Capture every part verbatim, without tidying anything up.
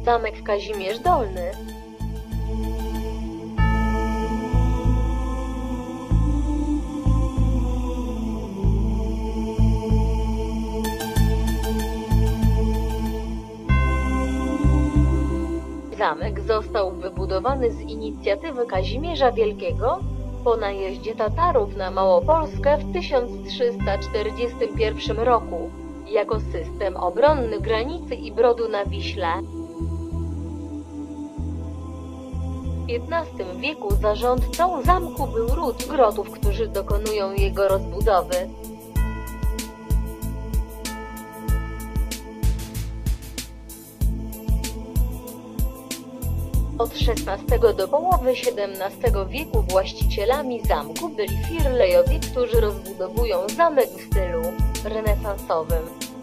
zamek Kazimierz Dolny. Zamek został wybudowany z inicjatywy Kazimierza Wielkiego po najeździe Tatarów na Małopolskę w tysiąc trzysta czterdziestym pierwszym roku jako system obronny granicy i brodu na Wiśle. W piętnastym wieku zarządcą zamku był ród Grotów, którzy dokonują jego rozbudowy. Od szesnastego do połowy siedemnastego wieku właścicielami zamku byli Firlejowie, którzy rozbudowują zamek w stylu renesansowym.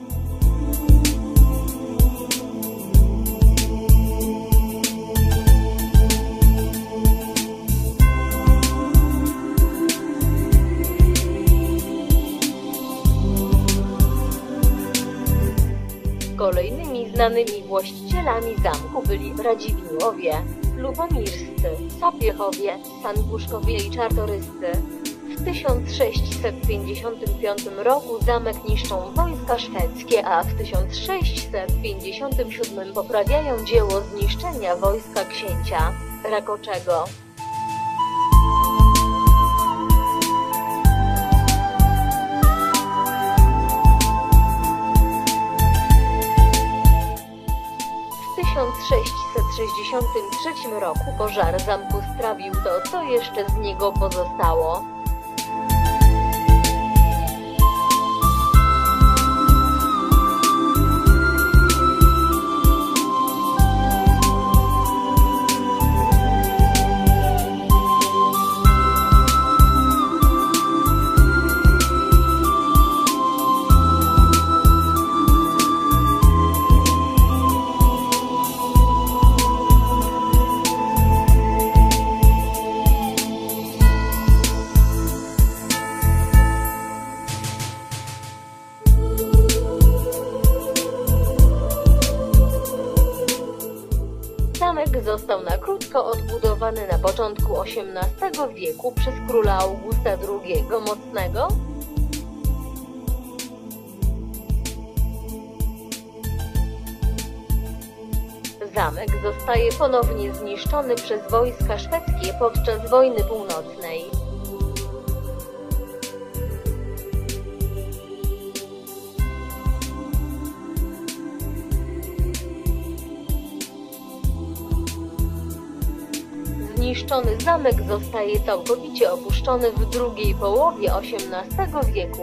Kolejnymi znanymi właścicielami zamku byli Radziwiłłowie, Lubomirscy, Sapiechowie, Sanguszkowie i Czartoryscy. W tysiąc sześćset pięćdziesiątym piątym roku zamek niszczą wojska szwedzkie, a w tysiąc sześćset pięćdziesiątym siódmym poprawiają dzieło zniszczenia wojska księcia Rakoczego. W tysiąc sześćset sześćdziesiątym trzecim roku pożar zamku strawił to, co jeszcze z niego pozostało. Zamek został na krótko odbudowany na początku osiemnastego wieku przez króla Augusta drugiego Mocnego. Zamek zostaje ponownie zniszczony przez wojska szwedzkie podczas wojny północnej. Zniszczony zamek zostaje całkowicie opuszczony w drugiej połowie osiemnastego wieku.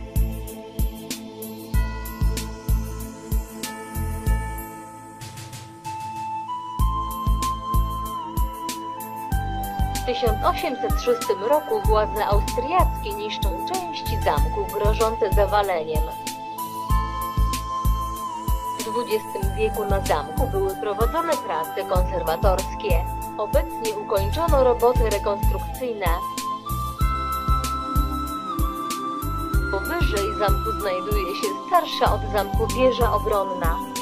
W tysiąc osiemset szóstym roku władze austriackie niszczą części zamku grożące zawaleniem. W dwudziestym wieku na zamku były prowadzone prace konserwatorskie. Obecnie ukończono roboty rekonstrukcyjne. Powyżej zamku znajduje się starsza od zamku wieża obronna.